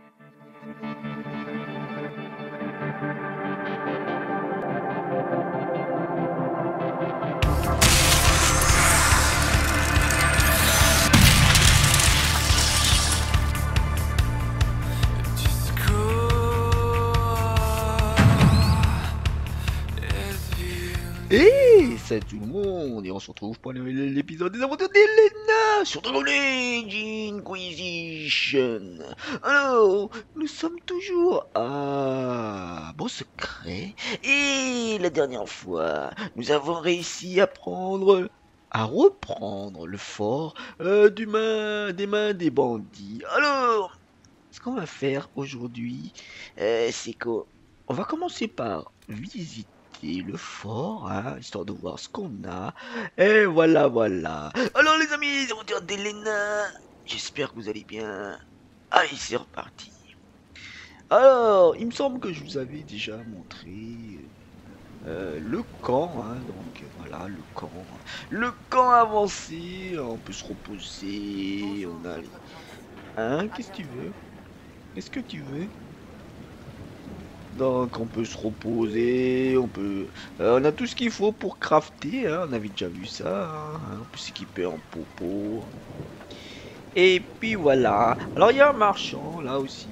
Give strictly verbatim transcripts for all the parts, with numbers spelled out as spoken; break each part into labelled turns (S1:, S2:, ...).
S1: Et salut tout le monde, et on se retrouve pour l'épisode des aventures d'Elena sur Dragon Age Inquisition. Alors, nous sommes toujours à Beau Secret, et la dernière fois, nous avons réussi à prendre, à reprendre le fort euh, du main, des mains des bandits. Alors, ce qu'on va faire aujourd'hui, euh, c'est qu'on on va commencer par visiter le fort, hein, histoire de voir ce qu'on a. Et voilà, voilà. Alors les amis, les aventures d'Elena, j'espère que vous allez bien. Allez, c'est reparti. Alors, il me semble que je vous avais déjà montré euh, le camp, hein, donc voilà, le camp. Le camp avancé, on peut se reposer, on a... Hein, qu'est-ce que tu veux? Qu'est-ce que tu veux? Donc on peut se reposer, on peut, euh, on a tout ce qu'il faut pour crafter, hein, on avait déjà vu ça, hein, on peut s'équiper en popo. Et puis voilà. Alors il y a un marchand là aussi.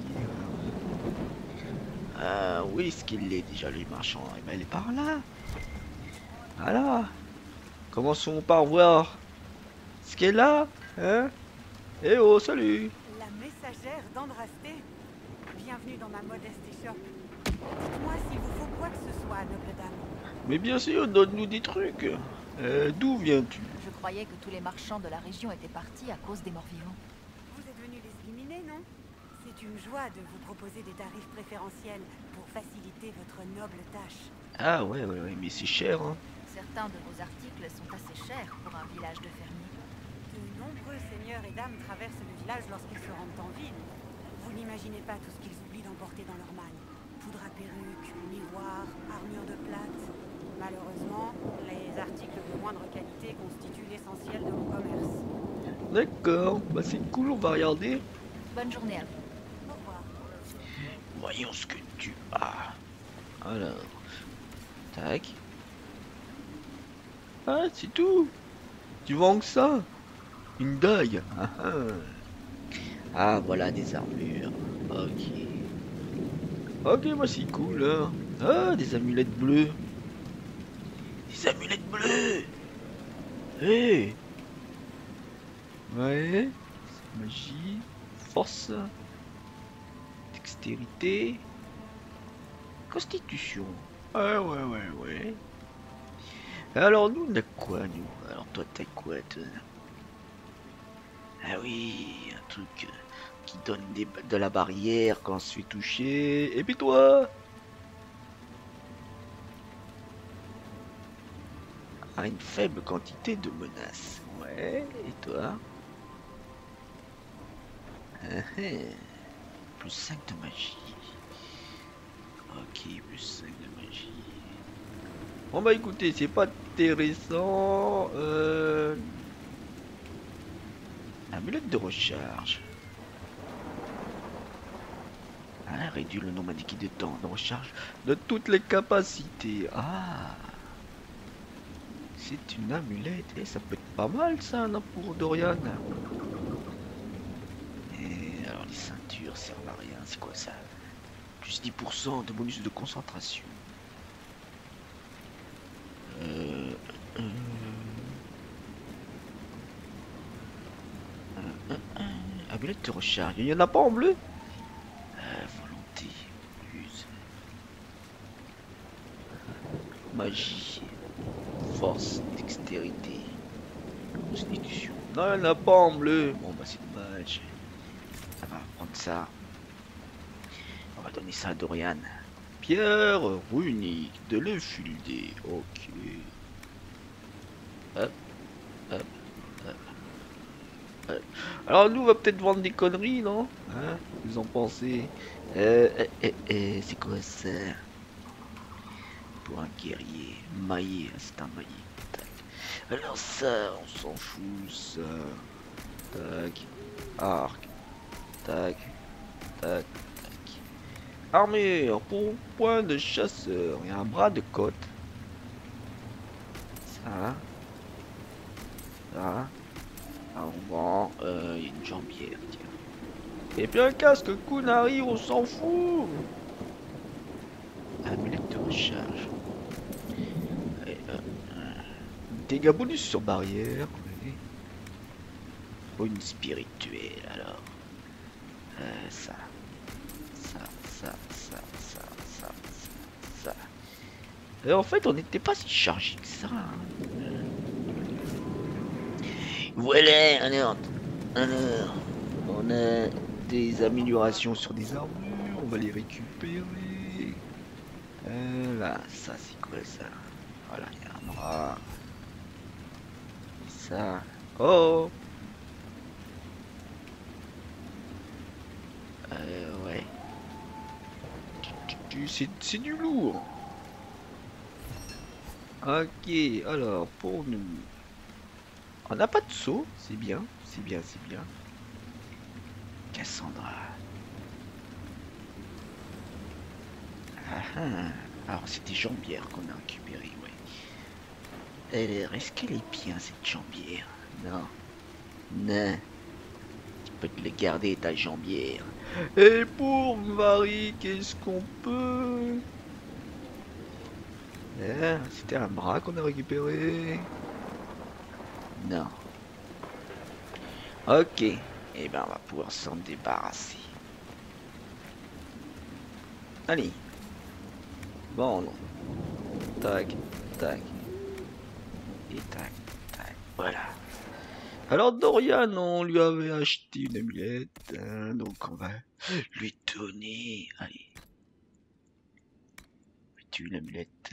S1: Euh, où est-ce qu'il est déjà le marchand? Eh ben, il est par là. Voilà. Commençons par voir ce qu'elle est là, hein. Eh oh, salut.
S2: La messagère d'Andrasté. Bienvenue dans ma modeste échoppe. Dites-moi s'il vous faut quoi que ce soit, noble dame.
S1: Mais bien sûr, donne-nous des trucs. Euh, d'où viens-tu?
S3: Je croyais que tous les marchands de la région étaient partis à cause des morts-vivants.
S2: Vous êtes venu les éliminer, non? C'est une joie de vous proposer des tarifs préférentiels pour faciliter votre noble tâche.
S1: Ah ouais, ouais, ouais, mais c'est cher, hein.
S3: Certains de vos articles sont assez chers pour un village de fermiers.
S2: De nombreux seigneurs et dames traversent le village lorsqu'ils se rendent en ville. Vous n'imaginez pas tout ce qu'ils oublient d'emporter dans leur malle. Poudre à perruque, miroir, armure de plate. Malheureusement, les articles de moindre qualité constituent l'essentiel de mon commerce.
S1: D'accord, bah c'est cool, on va regarder.
S3: Bonne journée à vous.
S2: Au revoir.
S1: Voyons ce que tu as. Alors, tac. Ah, c'est tout. Tu vends que ça? Une dague. Ah, ah. Ah, voilà des armures. Ok. Ok, moi c'est cool. Hein. Ah, des amulettes bleues. Des amulettes bleues. Hé. Ouais. Magie. Force. Dextérité. Constitution. Ouais, ouais, ouais, ouais. Alors nous, on a quoi, nous? Alors toi, t'as quoi, toi? Ah oui, un truc euh, qui donne des, de la barrière quand on se fait toucher. Et puis toi? Ah, une faible quantité de menaces. Ouais, et toi? Ah, ah. Plus cinq de magie. Ok, plus cinq de magie. Bon bah écoutez, c'est pas intéressant. Euh... Amulette de recharge. Ah, réduit le nombre indiqué de temps de recharge de toutes les capacités. Ah, c'est une amulette. Et ça peut être pas mal ça, non, pour Dorian. Et alors les ceintures servent à rien. C'est quoi ça? Plus dix pour cent de bonus de concentration. Euh, euh, euh, euh, euh, amulette de recharge. Il y en a pas en bleu? Euh, volonté. Use. Magie. Force. Dextérité. Constitution. Non, il n'y en a pas en bleu. Bon bah c'est dommage. Ça va prendre ça. On va donner ça à Dorian. Pierre runique de l'effilde. Ok. Hop, hop, hop, hop. Alors nous on va peut-être vendre des conneries, non? Hein? Vous en pensez? Euh, euh, euh, euh, c'est quoi ça? Pour un guerrier. Maillé, c'est un maillé. Tac. Alors ça, on s'en fout, ça. Tac. Arc. Tac. tac, tac. Armure pour point de chasseur. Il y a un bras de côte. Ça. Ça. Un vent. Euh, il y a une jambière, tiens. Et puis un casque Kunari, on s'en fout. Amulette de recharge. Et, euh, dégâts bonus sur barrière. Oui. Oh, une spirituelle alors. Euh, ça. Ça, ça, ça, ça, ça, ça, ça. Et en fait, on n'était pas si chargé que ça. Hein. Voilà, alors, alors, on a des améliorations sur des armures, on va les récupérer. Voilà, ça c'est quoi ça? Voilà, il y a un bras. Ça. Oh! Euh, ouais. C'est du lourd. Ok, alors pour nous. On n'a pas de saut, c'est bien, c'est bien, c'est bien. Cassandra. Ah, ah. Alors c'est des jambières qu'on a récupérées, ouais. Alors, est-ce qu'elle est bien cette jambière? Non. Non. Tu peux te le garder ta jambière. Et pour Marie, qu'est-ce qu'on peut? Ah, c'était un bras qu'on a récupéré. Non. Ok. Et eh ben on va pouvoir s'en débarrasser. Allez. Bon, non. Tac, tac. Et tac, tac. Voilà. Alors Dorian, on lui avait acheté une amulette. Hein, donc on va lui donner. Allez. Tu une amulette.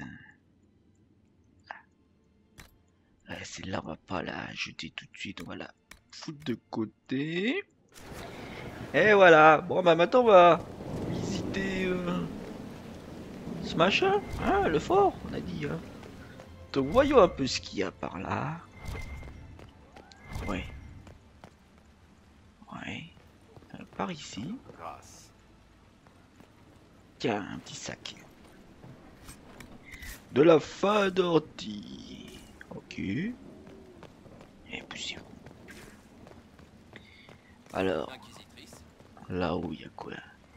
S1: Ah, celle-là, on va pas la jeter tout de suite. On va la foutre de côté. Et voilà. Bon, bah maintenant, on va visiter euh, ce machin. Hein, le fort, on a dit. Hein. Donc, voyons un peu ce qu'il y a par là. Ouais. Ouais. Euh, par ici. Tiens, un petit sac. De la fa d'ortie. Ok. Et poussière. Alors, là-haut, il y a quoi?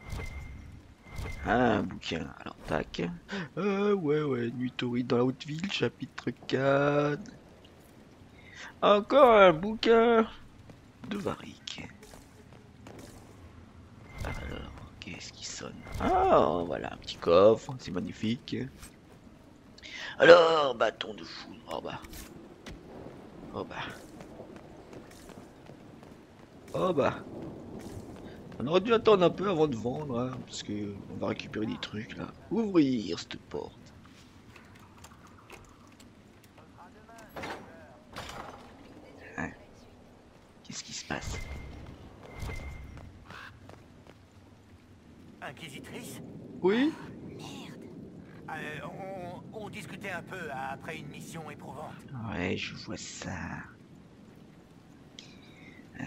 S1: Ah, un bouquin. Alors, tac. Euh, ouais, ouais. Nuit torride dans la haute ville, chapitre quatre. Encore un bouquin de Varick. Alors, qu'est-ce qui sonne? Ah, voilà, un petit coffre. C'est magnifique. Alors, bâton de foudre. Oh bah. Oh bah. Oh bah. On aurait dû attendre un peu avant de vendre, hein, parce que on va récupérer des trucs là. Ouvrir cette porte. Hein. Qu'est-ce qui se passe?
S4: Inquisitrice?
S1: Oui?
S3: Merde.
S4: Euh, on, on discutait un peu après une mission éprouvante.
S1: Ouais, je vois ça. Euh...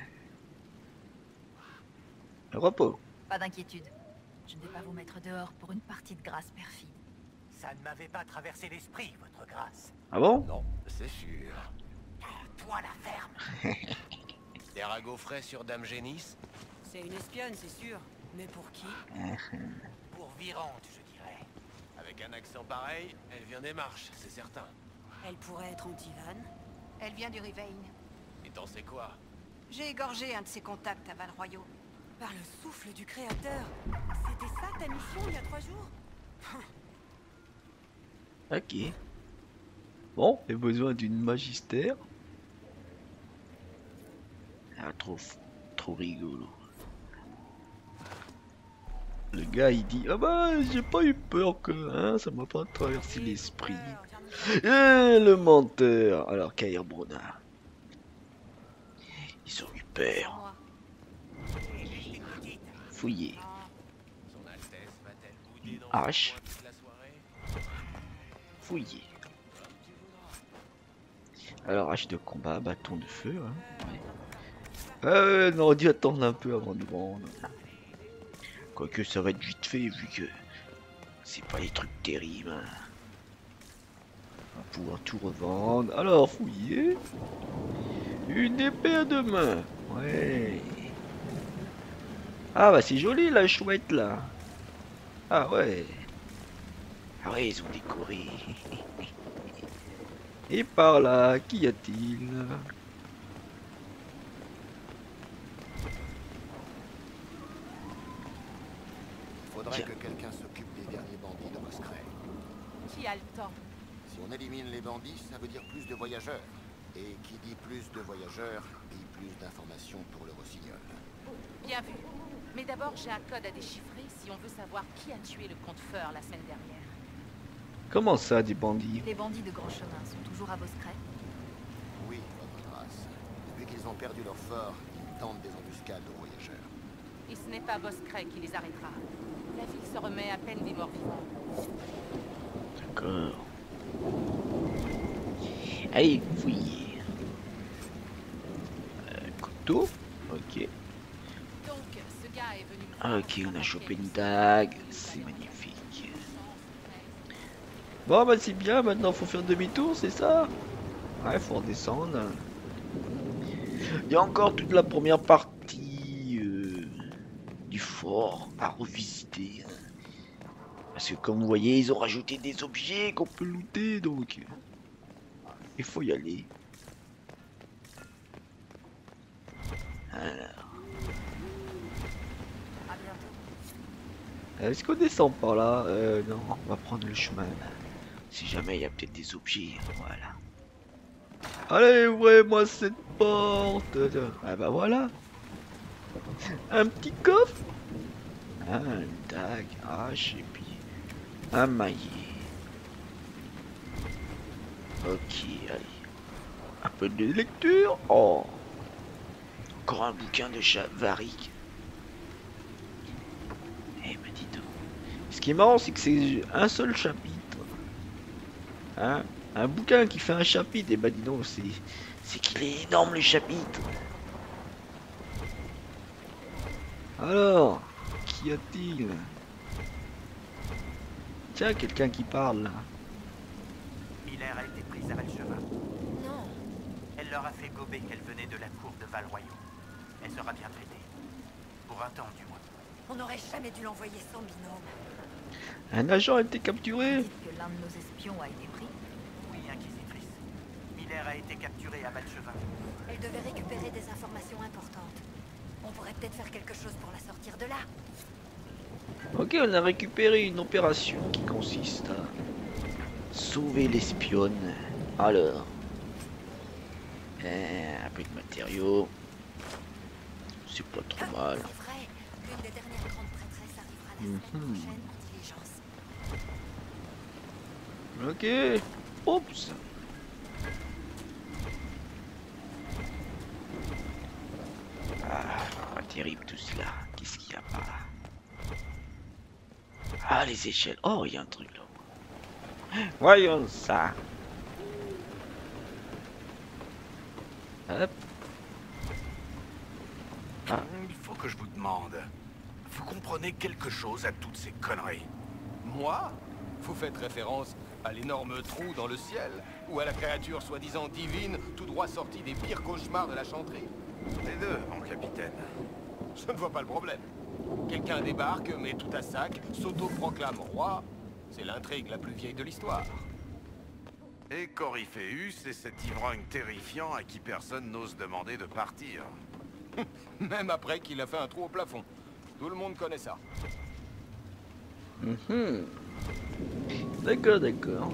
S1: Le repos.
S3: Pas d'inquiétude. Je ne vais pas vous mettre dehors pour une partie de grâce perfide.
S4: Ça ne m'avait pas traversé l'esprit, votre grâce.
S1: Ah bon?
S5: Non, c'est sûr.
S4: Toi, la ferme.
S5: Des ragots frais sur Dame Génis?
S2: C'est une espionne, c'est sûr. Mais pour qui?
S4: Pour Virante, je dirais.
S5: Avec un accent pareil, elle vient des marches, c'est certain.
S2: Elle pourrait être Antivane.
S6: Elle vient du Rivain.
S5: Et t'en sais quoi?
S6: J'ai égorgé un de ses contacts à Val-Royaux.
S2: Par le souffle du créateur. C'était ça ta mission il y a trois jours?
S1: Ok. Bon, j'ai besoin d'une magistère. Ah, trop, trop rigolo. Le gars il dit ah bah j'ai pas eu peur que hein, ça m'a pas traversé l'esprit. Et le menteur. Alors Kair Bronard. Ils ont eu peur.
S6: Moi.
S1: Fouillé.
S5: Son Altesse va-t-elle bouder dans
S1: Hache.
S5: son coin toute la soirée?
S1: Fouillé. Alors hache de combat, bâton de feu. Hein. Ouais. Euh, on aurait dû attendre un peu avant de vendre. Quoique ça va être vite fait vu que c'est pas des trucs terribles. Hein. On va pouvoir tout revendre. Alors, fouiller. Une épée à deux mains. Ouais. Ah bah c'est joli la chouette là. Ah ouais. Ah ouais, ils ont décoré. Et par là, qu'y a-t-il?
S7: Faudrait
S1: Tiens.
S7: que quelqu'un s'occupe des derniers bandits de Moscray.
S3: Qui a le temps?
S7: Si on élimine les bandits, ça veut dire plus de voyageurs. Et qui dit plus de voyageurs, dit plus d'informations pour le rossignol.
S3: Bien vu. Mais d'abord, j'ai un code à déchiffrer si on veut savoir qui a tué le comte Feur la semaine dernière.
S1: Comment ça, des bandits?
S3: Les bandits de Grand Chemin sont toujours à Boscray?
S7: Oui, votre grâce. Depuis qu'ils ont perdu leur fort, ils tentent des embuscades aux voyageurs.
S3: Et ce n'est pas Boscray qui les arrêtera. La ville se remet à peine des morts vivants.
S1: D'accord. Allez, fouiller. Euh, couteau. Ok.
S3: Donc, ce gars est venu...
S1: Ah, ok, on a chopé une dague. C'est magnifique. Bon, bah c'est bien. Maintenant, faut faire demi-tour, c'est ça? Ouais, faut redescendre. Il y a encore toute la première partie euh, du fort à revisiter. Parce que comme vous voyez, ils ont rajouté des objets qu'on peut looter, donc il faut y aller. Alors. Est-ce qu'on descend par là? Euh, non, on va prendre le chemin. Là. Si jamais il y a peut-être des objets, voilà. Allez, ouvrez-moi cette porte. Ah bah voilà. Un petit coffre. Ah, une dague, hache et puis un maillet. Ok, allez. Un peu de lecture. Oh. Encore un bouquin de Chavaric. Eh ben dis donc. Ce qui est marrant, c'est que c'est un seul chapitre. Hein? Un bouquin qui fait un chapitre. Et ben dis donc, c'est c'est qu'il est énorme le chapitre. Alors, qu'y a-t-il? Tiens, quelqu'un qui parle là.
S4: Miller a été prise à Valchevin.
S3: Non.
S4: Elle leur a fait gober qu'elle venait de la cour de Val-Royaux. Elle sera bien traitée. Pour un temps, du moins.
S6: On n'aurait jamais dû l'envoyer sans binôme.
S1: Un agent a été capturé.
S3: Dites que l'un de nos espions a été pris?
S4: Oui, inquisitrice. Miller a été capturée à Valchevin.
S6: Elle devait récupérer des informations importantes. On pourrait peut-être faire quelque chose pour la sortir de là.
S1: Ok, on a récupéré une opération qui consiste à sauver l'espionne. Alors, euh, un peu de matériaux. C'est pas trop mal.
S6: C'est vrai, l'une des dernières grandes prêtresses arrivera la semaine
S1: Mhm.
S6: prochaine en diligence.
S1: Ok. Oups. Ah, pas terrible tout cela. Qu'est-ce qu'il y a par là? Ah, les échelles. Oh, il y a un truc là. Voyons ça. Hop. Ah.
S5: Il faut que je vous demande. Vous comprenez quelque chose à toutes ces conneries? Moi? Vous faites référence à l'énorme trou dans le ciel? Ou à la créature soi-disant divine, tout droit sortie des pires cauchemars de la chanterie? Les deux, mon capitaine. Je ne vois pas le problème. Quelqu'un débarque, met tout à sac, s'auto-proclame roi. C'est l'intrigue la plus vieille de l'histoire.
S8: Et Coryphéus est cet ivrogne terrifiant à qui personne n'ose demander de partir.
S5: Même après qu'il a fait un trou au plafond. Tout le monde connaît ça.
S1: Mhm. D'accord, d'accord.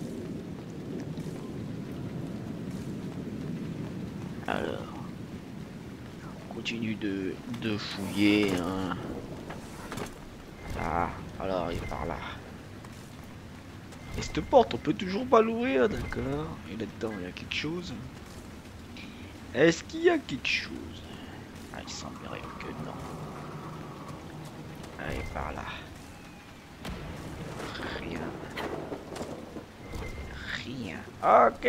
S1: Alors, on continue de, de fouiller. Hein. Ah, alors il est par là. Et cette porte, on peut toujours pas l'ouvrir, d'accord. Et là-dedans, il y a quelque chose. Est-ce qu'il y a quelque chose? Ah, il semblerait que non. Allez, par là. Rien. Rien. Ok.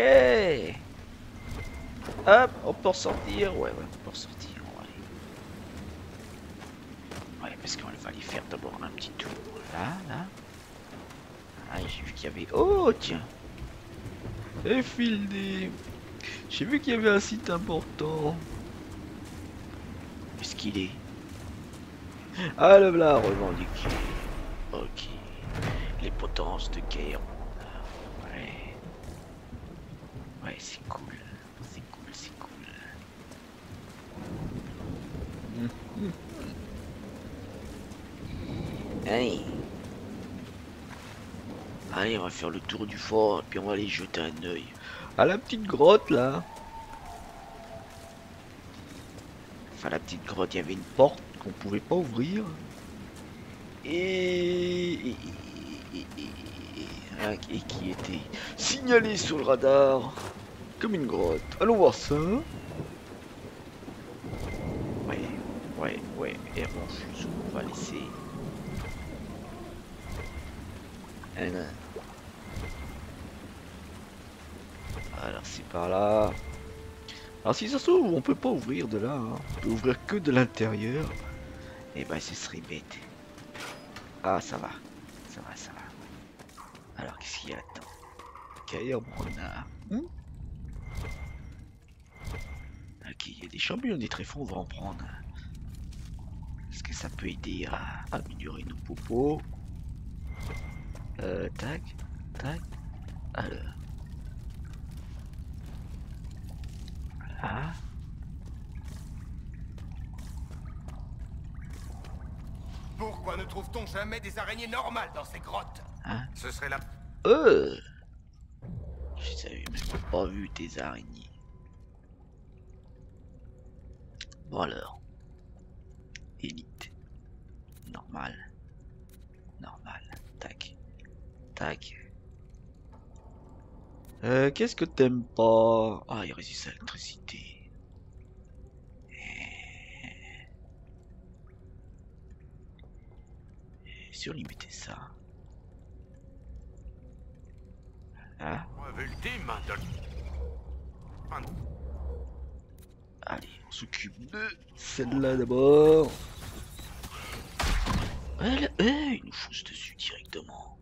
S1: Hop, on peut ressortir. Ouais, ouais, on peut ressortir. Ouais, ouais Parce qu'on va aller faire d'abord un petit tour. Là, là. Ah, j'ai vu qu'il y avait... Oh, tiens. Et Fildé. J'ai vu qu'il y avait un site important. Où est-ce qu'il est? Ah, le là, revendiqué. Ok. Les potences de guerre. Ouais. Ouais, c'est cool. C'est cool, c'est cool. Mmh. Allez. Allez, on va faire le tour du fort et puis on va aller jeter un œil à la petite grotte là. Enfin, la petite grotte, il y avait une porte qu'on pouvait pas ouvrir. Et... Et... Et... Et... Et qui était signalé sur le radar comme une grotte. Allons voir ça. Ouais, ouais, ouais. Et mon fuseau, on va laisser. Alors, alors c'est par là. Alors si ça se trouve, on peut pas ouvrir de là. Hein. On peut ouvrir que de l'intérieur. Et ben ce serait bête. Ah ça va. Ça va, ça va. Alors qu'est-ce qu'il y a là-dedans? Cahier renard. Hmm ok, il y a des champignons, des tréfonds, on va en prendre. Est-ce que ça peut aider à améliorer nos popos? Euh, tac, tac. Alors. Voilà.
S5: Pourquoi ne trouve-t-on jamais des araignées normales dans ces grottes?
S1: Hein?
S8: Ce serait la...
S1: Euh. Je savais même pas vu tes araignées. Bon alors. Élite. Normal. Normal. Tac. Tac. Euh, qu'est-ce que t'aimes pas? Ah, il résiste à l'électricité. Si on lui mettait ça. Hein?
S8: Ultime,
S1: Allez, on s'occupe de celle-là d'abord. Elle, elle, il nous fonce dessus directement.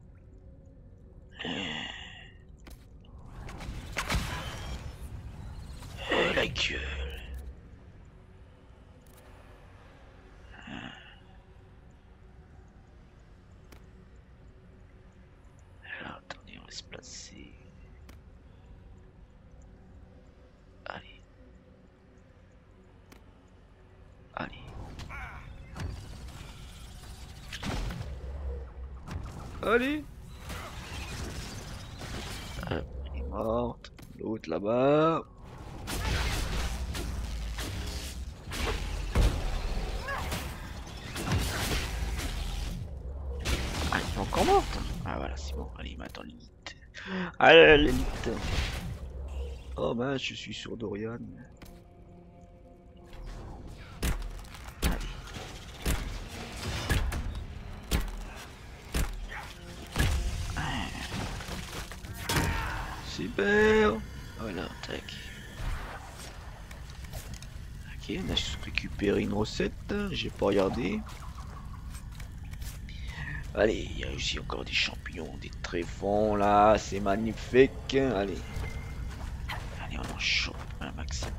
S1: Euh... Euh, la gueule. Euh... Alors, attendez, on va se placer. Allez. Allez. Allez. Euh, elle est morte. L'autre là-bas. Ah, elle est encore morte. Ah voilà, c'est bon. Allez, maintenant l'élite. Allez, l'élite. Oh mince, je suis sur Dorian. Super. Voilà, tac. Ok, on a récupéré une recette. J'ai pas regardé. Allez, il y a aussi encore des champignons, des tréfonds là, c'est magnifique. Allez. Allez, on en chope un maximum.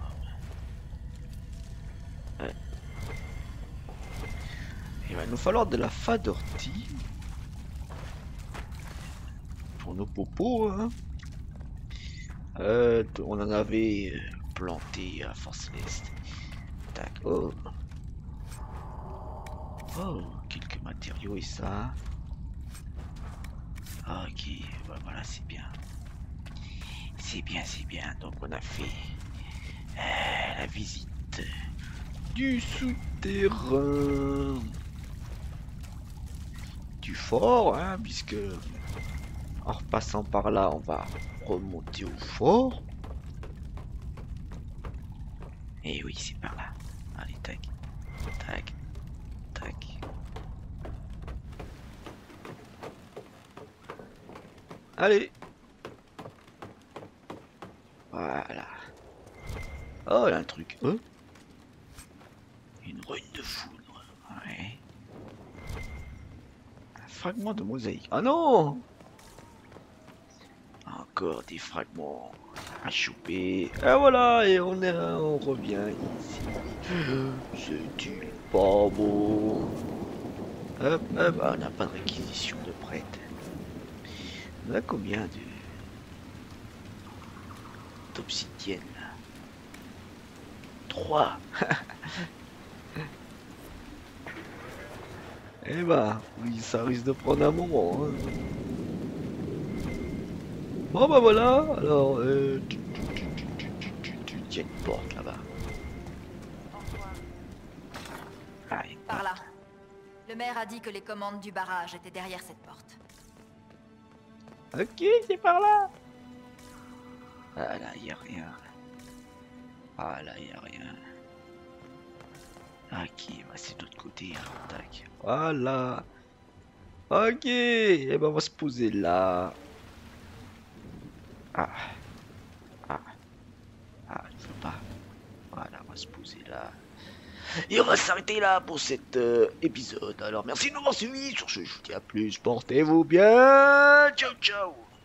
S1: Ouais. Il va nous falloir de la fa d'ortie. Pour nos popos, hein. Euh, on en avait planté à Force Est. Tac, oh. Oh, quelques matériaux et ça. Ok, bah voilà, c'est bien. C'est bien, c'est bien. Donc on a fait euh, la visite du souterrain. Du fort, hein, puisque en repassant par là, on va remonter au fort. Et oui, c'est par là. Allez, tac, tac, tac. Allez. Voilà. Oh, il y a un truc. Oh. Une rune de foudre. Ouais. fragments de mosaïque. Ah non! Encore des fragments à choper. Et voilà, et on, est, on revient ici. C'est-il pas beau? Hop, hop, ah, on n'a pas de réquisition de prêtre. On a combien de d'obsidienne là? Trois. Eh bah, oui, ça risque de prendre un moment. Hein. Bon bah voilà, alors, euh, tu, tu, tu, tu, tu, tu, tu, tu, il y a une porte là-bas. Ah, une
S6: Par
S1: porte.
S6: là. Le maire a dit que les commandes du barrage étaient derrière cette porte.
S1: Ok, c'est par là. Ah là, il y a rien. Ah là, il y a rien. Ok, bah, c'est de l'autre côté. Hein. Tac. Voilà. Ok, et ben on va se poser là. Ah. Ah. Ah, je veux pas. Voilà, on va se poser là. Et on va s'arrêter là pour cet euh, épisode. Alors merci de m'avoir suivi. Sur ce, je vous dis à plus. Portez-vous bien. Ciao, ciao.